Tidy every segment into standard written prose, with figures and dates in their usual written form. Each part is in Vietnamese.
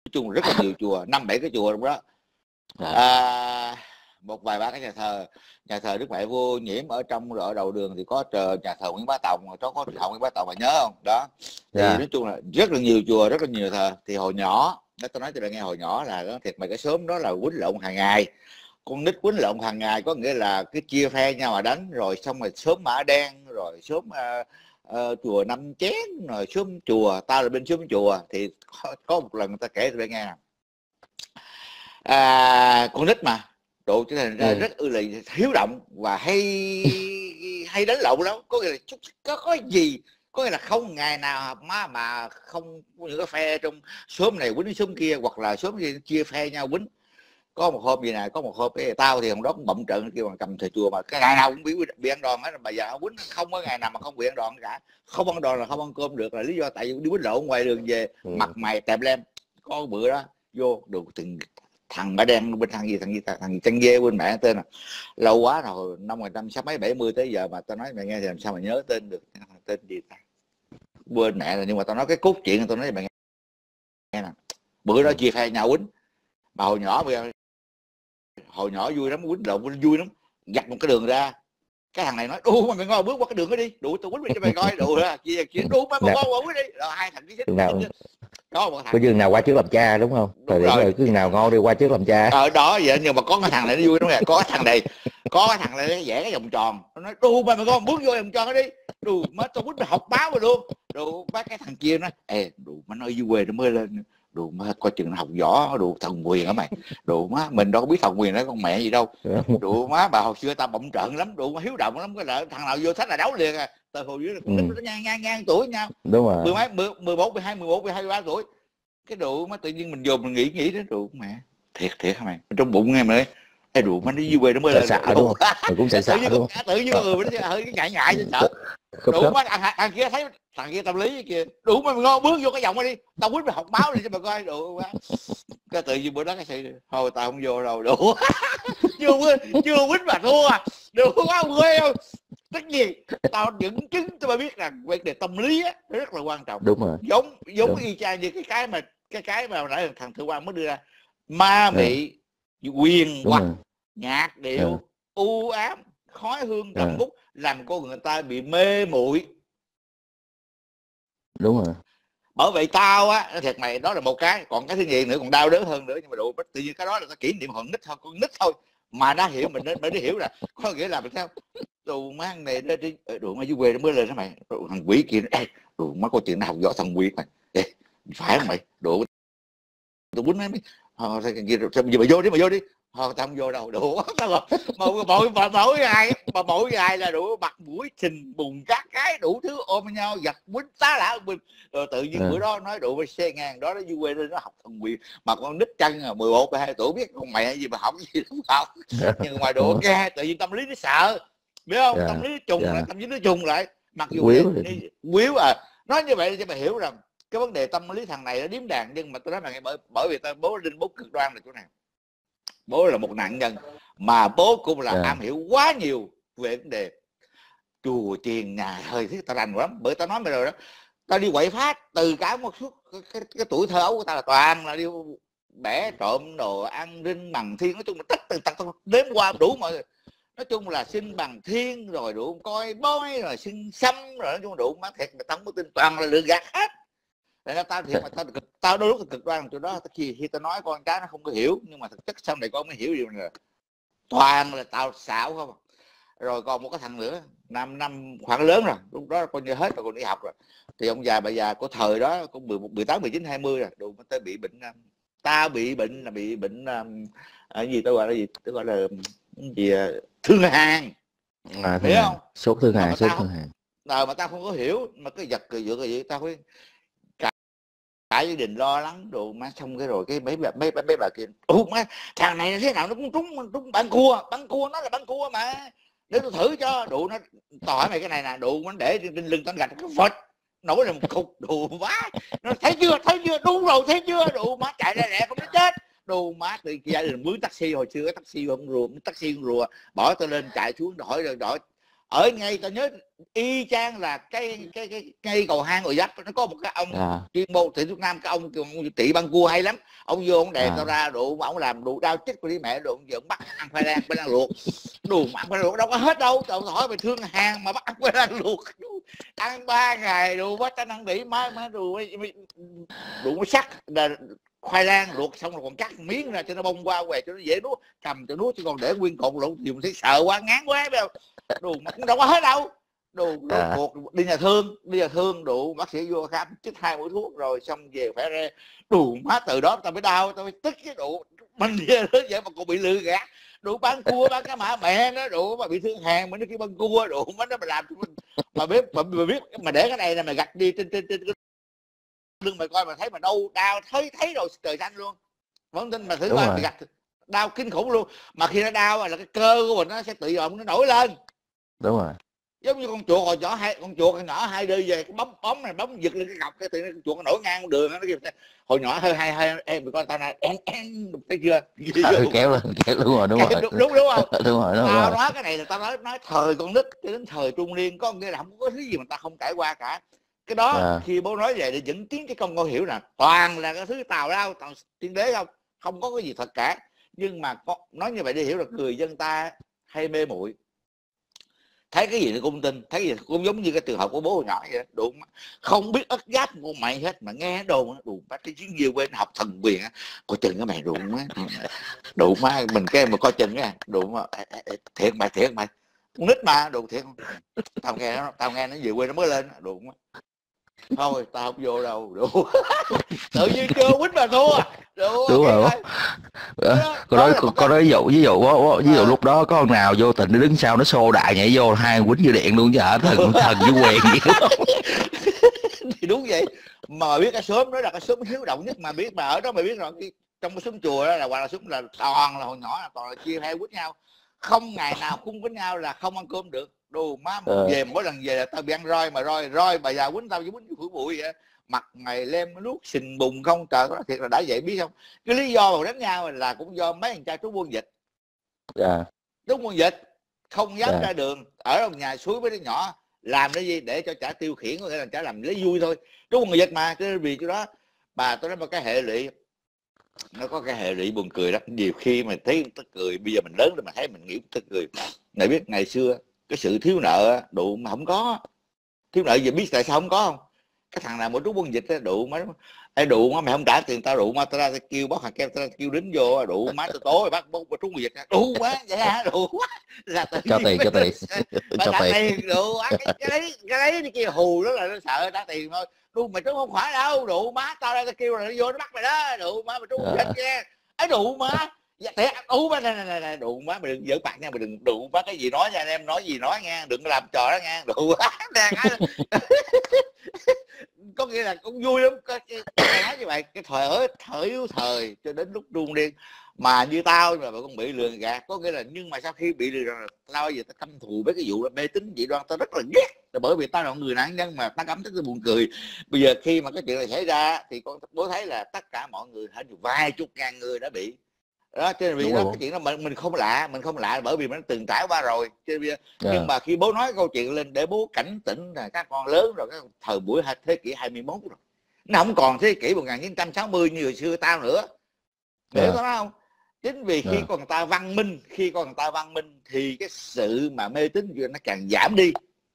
chung là rất là nhiều chùa, 5-7 cái chùa trong đó. Một vài ba cái nhà thờ Đức Mẹ Vua Nhiễm ở trong ở đầu đường thì có nhà thờ Nguyễn Bá Tòng, có hậu Nguyễn Bá Tòng, mà nhớ không đó. Thì nói chung là rất là nhiều chùa, rất là nhiều thờ. Thì hồi nhỏ tôi nói cho bạn nghe, hồi nhỏ là thiệt mà cái xóm đó là quýnh lộn hàng ngày, con nít quýnh lộn hàng ngày, có nghĩa là cái chia phe nhau mà đánh, rồi xong rồi xóm Mã Đen, rồi xóm chùa Năm Chén, rồi xóm chùa, tao là bên xóm chùa. Thì có một lần người ta kể cho bạn nghe, con nít mà độ trở thành ra rất hiếu động và hay đánh lộn lắm. Có nghĩa là có gì, có nghĩa là không ngày nào mà không có những cái phe trong xóm này quýnh xóm kia, hoặc là xóm kia chia phe nhau quýnh. Có một hôm gì này, có một hôm cái tao thì hôm đó cũng bậm trận kêu bằng cầm thầy chùa, mà cái ngày nào cũng bị ăn đòn hết. Mà giờ quýnh không có ngày nào mà không bị ăn đòn cả. Không ăn đòn là không ăn cơm được, là lý do tại vì đi quýnh lộn ngoài đường về mặt mày tèm lem. Có bữa đó vô được từng thằng Mã Đen bên thằng Chân Dê bên mẹ tên là lâu quá rồi, năm 1970 tới giờ mà tao nói mày nghe thì làm sao mà nhớ tên được, tên gì ta quên mẹ rồi. Nhưng mà tao nói cái cốt truyện, tao nói cho mày nghe nè. Bữa đó chia phe nhau quýnh, mà hồi nhỏ vui lắm, quýnh lộn vui lắm, giặt một cái đường ra, cái thằng này nói đu mà mày ngon bước qua cái đường đó đi, đủ tao quýnh cho mày coi, đủ ra chia đu mà ngon quýnh đi. Rồi hai thằng cái đó một thằng. Có dương nào qua trước làm cha đúng không? Rồi cứ nào ngon đi qua trước làm cha. Đó vậy. Nhưng mà có cái thằng này nó vui đúng không? Có cái thằng này vẽ cái vòng tròn, nó nói đu mà mày ngon bước vô vòng tròn đó đi, đu má tao quýnh học báo rồi luôn. Đu bác cái thằng kia nói đu má nói dưới quê nó mới lên, đu má coi chừng nó học võ, đu thần quyền hả mày, đu má mình đâu có biết thần quyền đó con mẹ gì đâu, đu má bà hồi xưa tao bậm trận lắm, đu má hiếu động lắm, cái là thằng nào vô sách là đấu liền à. Từ hồi dưới là con nít nó ngang tuổi nhau, đúng rồi, 11, 12, 13 tuổi. Cái độ mà tự nhiên mình vô mình nghĩ đến độ mẹ thiệt hả mày, trong bụng nghe mày nói độ mà nó dưới quê nó mới lên sợ đúng không? Mình cũng sợ đúng không? Tự nhiên người nó hơi cái ngại cho sợ. Đủ má thằng kia thấy thằng kia tâm lý kia, đủ mà ngon bước vô cái vòng đi, tao quýnh mày học báo đi cho mày coi. Đủ quá cái tự nhiên bữa đó cái sự thôi tao không vô đâu, đủ chưa quýnh mà thua, đủ quá quê không. Tất nhiên tao dẫn chứng cho bà biết rằng vấn đề tâm lý á rất là quan trọng. Đúng rồi, giống y chang như cái mà nãy thằng Thượng Quang mới đưa ra, ma mị, quyền hoặc nhạc điệu u ám, khói hương trầm bút làm con người ta bị mê muội. Đúng rồi. Bởi vậy tao á thiệt mày, đó là một cái. Còn cái thứ nhì nữa còn đau đớn hơn nữa, nhưng mà đủ tự nhiên cái đó là cái kỷ niệm hồi nít thôi, con nít thôi mà đã hiểu, mình nó hiểu là có nghĩa là mình sao đồ mang này đi, đồ mà dưới quê nó mới lên đó mày, đồ thằng quỷ kia đồ má coi chuyện nó học võ thần quyền mày, phải không mày, đồ tụi quýnh mấy kia giờ mày vô đi thôi tao không vô đâu, đủ mỗi ngày là đủ mặt mũi sình bùn các cái đủ thứ ôm nhau giật quýnh tá lả mình. Rồi tự nhiên bữa đó nói đủ xe ngang đó, nó dưới quê nó học thần quyền mà con nít chân 11, 12 tuổi biết con mẹ gì mà học gì đúng không. Nhưng ngoài độ nghe tự nhiên tâm lý nó sợ, biết không? Tâm lý nó trùng lại, tâm lý nó trùng lại, mặc dù quýu nói như vậy cho mày hiểu rằng cái vấn đề tâm lý thằng này nó điếm đàn. Nhưng mà tôi nói là bởi vì bố Linh bố cực đoan là chỗ nào, bố là một nạn nhân mà bố cũng là am hiểu quá nhiều về vấn đề chùa chiền nhà thờ. Thế tao rành lắm, bởi tao nói mày rồi đó, tao đi quậy phá từ cả một suốt cái tuổi thơ ấu của tao là toàn là đi bẻ trộm đồ, ăn rinh bằng thiên, nói chung là tất tần tật đếm qua đủ mọi người. Nói chung là xin bằng thiên rồi đủ coi bói rồi xin xăm rồi, nói chung đủ má thiệt mà tao không có tin, toàn là lừa gạt hết. Để tao thiệt mà tao đôi lúc cực đoan chỗ đó, khi tao nói con cái nó không có hiểu, nhưng mà thực chất sau này con mới hiểu điều này là toàn là tao xạo không. Rồi còn một cái thằng nữa năm khoảng lớn rồi, lúc đó coi như hết rồi, còn đi học rồi, thì ông già bà già của thời đó cũng 18, 19, 20 rồi, đủ tao bị bệnh, tao bị bệnh là bị bệnh gì tao gọi là gì, tao gọi là gì thương hàn, hiểu không? Sốt thương hàn, sốt thương hàn. Mà tao không có hiểu, mà cái giật cái gì tao phải cả gia đình lo lắng đồ má. Xong cái rồi cái mấy bà kia má thằng này thế nào nó cũng trúng bắn cua, nó là bắn cua mà, để tôi thử cho. Đủ nó tao hỏi mày cái này nè, đủ nó để trên lưng tao gạch cái phật nổi lên một cục, đủ quá nó thấy chưa đúng rồi, thấy chưa, đủ má chạy ra rẻ không nó chết. Đồ má từ gia đình mướn taxi, hồi xưa cái taxi không rùa, bỏ tao lên chạy xuống đổi ở ngay ta nhớ y chang là cái ngay cầu hang rồi Giáp nó có một cái ông chuyên môn thị Việt Nam, cái ông trị băng cua hay lắm, ông vô ông đèn tao ra đủ, ông làm đủ đau chết của đi mẹ đồ, giờ bắt ăn khoai lang luộc đủ, ăn khoai lang luộc đâu có hết đâu, tao hỏi mày thương hàng mà bắt ăn khoai lang luộc ăn 3 ngày đủ bắt tao ăn đỉ má đủ đủ sắc là khoai lang luộc xong rồi còn cắt miếng ra cho nó bông qua về cho nó dễ nuốt, cầm cho nuốt chứ còn để nguyên cột lộn thì mình thấy sợ quá, ngán quá biết không. Đồ mà cũng đâu có hết đâu, đồ đi nhà thương đủ bác sĩ vô khám chích 2 mũi thuốc rồi xong về phải ra đủ má, từ đó tao mới đau, tao mới tức cái đủ mình vậy mà còn bị lừa gạt, đủ bán cua bán cá mã mẹ nó đủ mà bị thương hàng mà nó kêu bán cua đủ má nó mà làm mà biết mà để cái này là mày gạch đi trên lưng mày coi mà thấy mà đâu đau thấy rồi trời xanh luôn, vẫn tin mà thử coi mày gạch đau kinh khủng luôn, mà khi nó đau là cái cơ của mình nó sẽ tự động nó nổi lên. Đúng rồi, giống như con chuột hồi nhỏ, con chuột nhỏ hay đi về cái bóng này bóng giật lên cái gọc cái tự nhiên con chuột nó nổi ngang đường nó kêu hồi nhỏ hơi hay em coi tao này thấy chưa kéo đúng rồi đúng không đúng rồi tao nói cái này là tao nói thời con nít cho đến thời trung niên có nghĩa là không có thứ gì mà ta không trải qua cả. Cái đó khi bố nói về để dẫn tiếng cái con hiểu là toàn là cái thứ tào lao tào tiên đế, không có cái gì thật cả, nhưng mà nói như vậy để hiểu là người dân ta hay mê muội, thấy cái gì nó cũng tin, thấy gì cũng giống như cái trường hợp của bố hồi nhỏ vậy đó. Đủ không biết ất giáp của mày hết mà nghe đồn đủ bắt cái chuyến nhiều bên học thần quyền á, coi chừng cái mày đủ má mình cái mà coi chừng á đủ mà thiệt mày con nít mà đủ thiệt, tao nghe nó về quê nó mới lên đủ má. Thôi tao không vô đâu đủ tự nhiên chưa quýnh mà thua đủ. Đúng rồi. Có nói ví dụ lúc đó có ông nào vô tình nó đứng sau nó xô đại nhảy vô hai quýnh như điện luôn chứ hả, thần với quyền gì đúng không? Thì đúng vậy mà biết cái xóm đó là cái xóm hiếu động nhất mà biết, mà ở đó mày biết rồi, trong cái xóm chùa đó là hoặc là xóm là toàn là hồi nhỏ là toàn là chia hai quýnh nhau, không ngày nào cũng quýnh nhau là không ăn cơm được. Đồ má về mỗi lần về là tao bị ăn roi, mà roi bà già quýnh tao với quýnh phủi bụi vậy, mặt mày lem nuốt sình bùng không, trời đó thiệt là đã vậy biết không. Cái lý do mà đánh nhau là cũng do mấy thằng trai trú quân dịch, trú quân dịch không dám ra đường, ở trong nhà suối với đứa nhỏ làm cái gì để cho trả tiêu khiển, có nghĩa là trả làm lấy vui thôi, trú quân dịch mà. Cái vì chỗ đó bà tôi nói một cái hệ lụy, nó có cái hệ lụy buồn cười lắm. Nhiều khi mà thấy tức cười, bây giờ mình lớn rồi mà thấy mình nghĩ tức cười. Mày biết ngày xưa cái sự thiếu nợ đủ mà không có, thiếu nợ giờ biết tại sao không có không? Cái thằng nào một trú quân dịch đủ má đủ má mày không trả tiền tao đủ má tao ra kêu bóc hạt kem, tao kêu đính vô đủ má tao tối bắt bóc trú quân dịch đủ má vậy hả, đủ quá là tự cho tiền cho tiền đủ má cái đấy đi kia hù đó là nó sợ trả tiền thôi. Đủ mày trú không phải đâu đủ má tao ra tao kêu là nó vô nó bắt mày đó đủ má mày trú quân dịch nha ấy đủ má. Dạ, đủ má này đủ má mày đừng giỡn mặt nha, mày đừng đủ má cái gì nói nha anh em, nói gì nói nha, đừng làm trò đó nha đủ má có nghĩa là cũng vui lắm cái nói như vậy. Cái thời cho đến lúc trung niên mà như tao mà còn bị lừa gạt, có nghĩa là nhưng mà sau khi bị lừa gạt tao bây giờ tao căm thù với cái vụ là mê tín dị đoan, tao rất là ghét là bởi vì tao là người nạn nhân mà tao cảm thấy tôi buồn cười. Bây giờ khi mà cái chuyện này xảy ra thì con bố thấy là tất cả mọi người hết vài chục ngàn người đã bị đó, cho nên vì đó, cái chuyện đó mình không lạ bởi vì mình từng trải qua rồi. Nhưng mà khi bố nói câu chuyện lên để bố cảnh tỉnh là các con lớn rồi, cái thời buổi thế kỷ 21 rồi, nó không còn thế kỷ 1960 như hồi xưa tao nữa, hiểu tao nói không? Chính vì khi con ta văn minh thì cái sự mà mê tín nó càng giảm đi,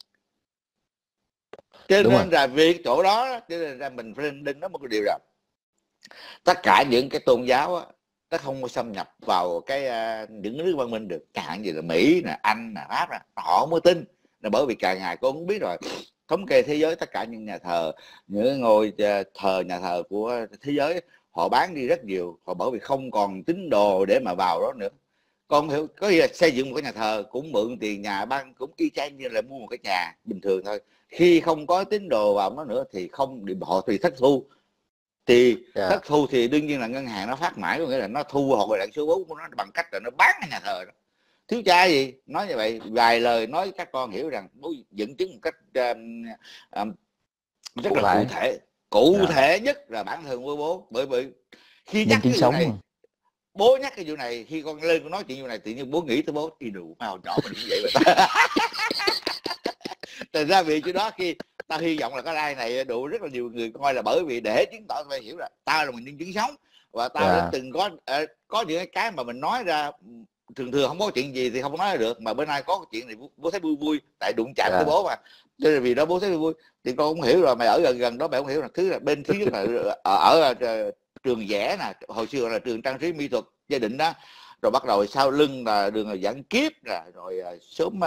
cho nên là việc chỗ đó cho nên là mình phải đinh nói một cái điều rằng tất cả những cái tôn giáo á, nó không có xâm nhập vào cái những nước văn minh được, chẳng hạn gì là Mỹ nè, Anh nè, Pháp nè, họ không có tin là bởi vì càng ngày con cũng biết rồi, thống kê thế giới tất cả những nhà thờ, những ngôi thờ nhà thờ của thế giới họ bán đi rất nhiều, họ bởi vì không còn tín đồ để mà vào đó nữa. Con hiểu có nghĩa là xây dựng một cái nhà thờ cũng mượn tiền nhà băng, cũng y chang như là mua một cái nhà bình thường thôi. Khi không có tín đồ vào nó nữa thì không, họ thì thất thu, thì thất thu thì đương nhiên là ngân hàng nó phát mãi, có nghĩa là nó thu họ lại số vốn của nó bằng cách là nó bán cái nhà thờ đó. Thiếu cha gì nói như vậy, vài lời nói các con hiểu rằng bố dẫn chứng một cách rất là cụ thể nhất là bản thân của bố. Bởi vì khi nhắc cái vụ này, bố nhắc cái vụ này, khi con lên con nói chuyện vụ này tự nhiên bố nghĩ tới bố đi đủ màu nhỏ mình như vậy mà Thành ra vì chỗ đó khi tao hy vọng là cái live này đủ rất là nhiều người coi, là bởi vì để chứng tỏ phải hiểu là tao là một nhân chứng sống, và tao đã từng có những cái mà mình nói ra thường không có chuyện gì thì không nói được, mà bữa nay có cái chuyện này bố thấy vui vui tại đụng chạm với bố mà, cho nên vì đó bố thấy vui vui thì con cũng hiểu rồi. Mày ở gần đó mày không hiểu là thứ là bên thứ là ở trường vẽ nè, hồi xưa là trường trang trí mỹ thuật gia đình đó, rồi bắt đầu sau lưng là đường là Giảng Kiếp nè, rồi sớm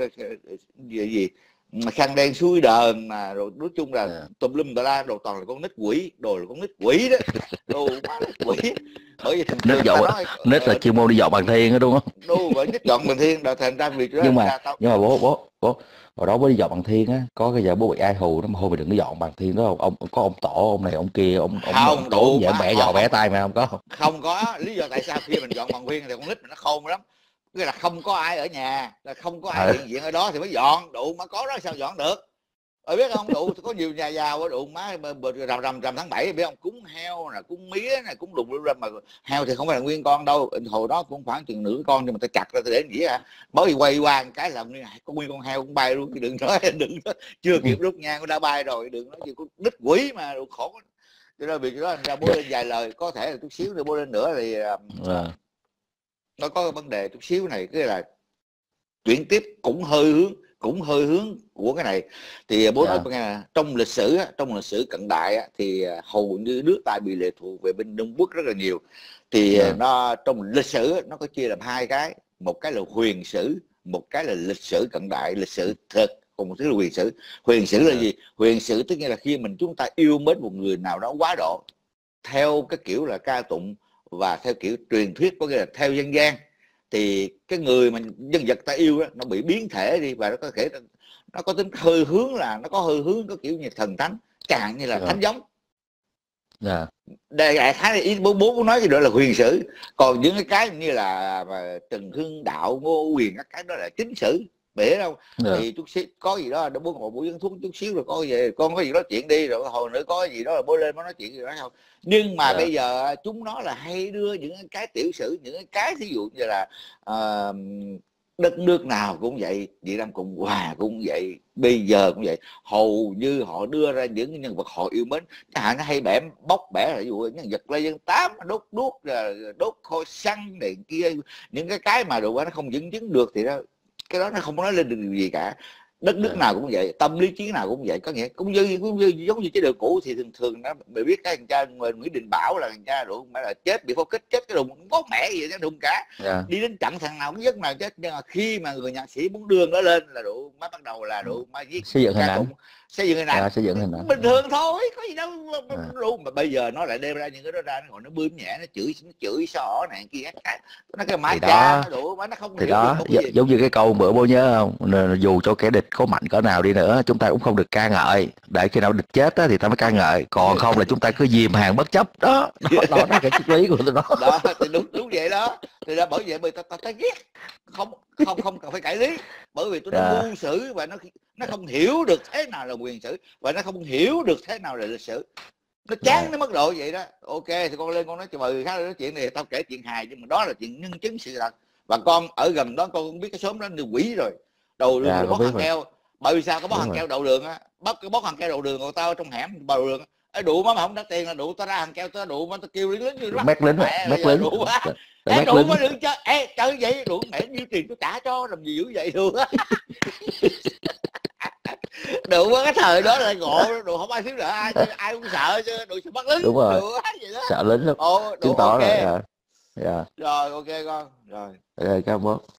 gì khăn đen suối đờn mà, rồi nói chung là tùm lum tà la, đồ toàn là con nít quỷ, đồ là con nít quỷ đó, đồ má nít quỷ. Bởi vì nít nít là chuyên môn đi dọn bàn thiên đó đúng không? Đúng rồi, nít dọn bàn thiên, rồi thành ra việc đó. Nhưng mà bố hồi đó bố đi dọn bàn thiên á, có cái giờ bố bị ai hù đó mà thôi mày đừng có dọn bàn thiên đó, ông có ông tổ ông này ông kia, ông tổ vậy bẻ giò bẻ tay mày không có? Không có lý do tại sao khi mình dọn bàn thiên thì con nít nó khôn lắm, cái là không có ai ở nhà, là không có ai hiện diện ở đó thì mới dọn, đủ mà có đó sao dọn được. Biết không, đủ có nhiều nhà giàu đủ má rằm tháng 7 biết không, cúng heo nè, cúng mía nè, cúng đùng mà heo thì không phải là nguyên con đâu, hồi đó cũng khoảng chừng nửa con nhưng mà ta chặt ra để gì hả, mới vì quay qua một cái là có nguyên con heo cũng bay luôn, đừng nói chưa kịp đốt nhang cũng đã bay rồi, đừng nói gì có đít quỷ mà đủ khổ. Cho nên việc đó ra bố lên vài lời, có thể là chút xíu nữa bố lên nữa thì nó có vấn đề chút xíu này, cái là chuyển tiếp cũng hơi hướng của cái này thì bố nói nghe là trong lịch sử cận đại thì hầu như nước ta bị lệ thuộc về bên Trung Quốc rất là nhiều, thì nó trong lịch sử nó có chia làm hai cái, một cái là huyền sử, một cái là lịch sử cận đại, lịch sử thực, còn một thứ là huyền sử. Huyền sử là gì? Huyền sử tức nghĩa là khi chúng ta yêu mến một người nào đó quá độ theo cái kiểu là ca tụng và theo kiểu truyền thuyết, có nghĩa là theo dân gian, thì cái người mà nhân vật ta yêu đó, nó bị biến thể đi và nó có thể nó có tính hơi hướng, là nó có hơi hướng có kiểu như thần thánh, chẳng như là thánh giống. Đây đại khái ý bố nói cái đó là huyền sử, còn những cái như là Trần Hưng Đạo, Ngô Quyền các cái đó là chính sử, biết không? Thì chút xíu có gì đó bố ngồi bố dân thuốc chút xíu rồi có gì con có gì đó chuyện đi, rồi hồi nữa có gì đó là bố lên bố nói chuyện gì đó không. Nhưng mà bây giờ chúng nó là hay đưa những cái tiểu sử, những cái ví dụ như là đất nước nào cũng vậy, Việt Nam Cộng Hòa cũng vậy, bây giờ cũng vậy, hầu như họ đưa ra những nhân vật họ yêu mến, chẳng hạn nó hay bóc bẻ là ví dụ nhân vật Lê Văn Tám đốt khôi xăng này kia, những cái mà đồ nó không dẫn chứng được thì đó, cái đó nó không nói lên được điều gì cả. Đất nước nào cũng vậy, tâm lý chiến nào cũng vậy, có nghĩa cũng giống như chế độ cũ thì thường nó mày biết cái thằng cha Nguyễn Đình Bảo là thằng cha đủ mà là chết bị pháo kích, chết cái đùng cũng có mẹ gì đó đùng cả, đi đến trận thằng nào cũng rất nào chết. Nhưng mà khi mà người nhạc sĩ muốn đưa nó lên là đủ mới bắt đầu là đủ mới viết xây dựng hình ảnh, xây dựng hình ảnh bình thường thôi, có gì đâu luôn. Mà bây giờ nó lại đem ra những cái đó ra, nó bướm nhẹ, nó chửi xỏ này kia nó cái máy cha nó đủ mà nó không thì đó giống như cái câu bữa bố nhớ không, dù cho kẻ địch có mạnh cỡ nào đi nữa chúng ta cũng không được ca ngợi, để khi nào địch chết á thì ta mới ca ngợi, còn không là chúng ta cứ dìm hàng bất chấp. Đó là cái triết lý của tụi nó. Đó thì đúng vậy đó. Thì ra bởi vậy bởi ta ghét, không cần phải cải lý, bởi vì tôi nó ngu sử và nó không hiểu được thế nào là quyền sử, và nó không hiểu được thế nào là lịch sử, nó chán nó mất độ vậy đó. Ok thì con lên con nói cho mọi người khác nói chuyện này, tao kể chuyện hài nhưng mà đó là chuyện nhân chứng sự thật, và con ở gần đó con cũng biết cái xóm đó như quỷ rồi. Đầu đường bó hàng keo, bởi vì sao có bó hàng keo đầu đường á, bó hàng keo đầu đường của tao trong hẻm đầu đường ấy, đủ mà không đắt tiền là đủ, tao ra hàng keo tao đủ mà tao kêu lính như lắm, mét lính đủ mà đừng chơi chơi vậy đủ mẹ nhiêu tiền tôi trả cho làm gì dữ vậy luôn á. Đủ quá, cái thời đó là ngộ, đủ không ai thiếu nợ ai cũng sợ chứ, đủ sợ bắt lính. Đúng rồi, sợ lính lắm, chứng tỏ okay. Rồi ok con rồi cảm ơn.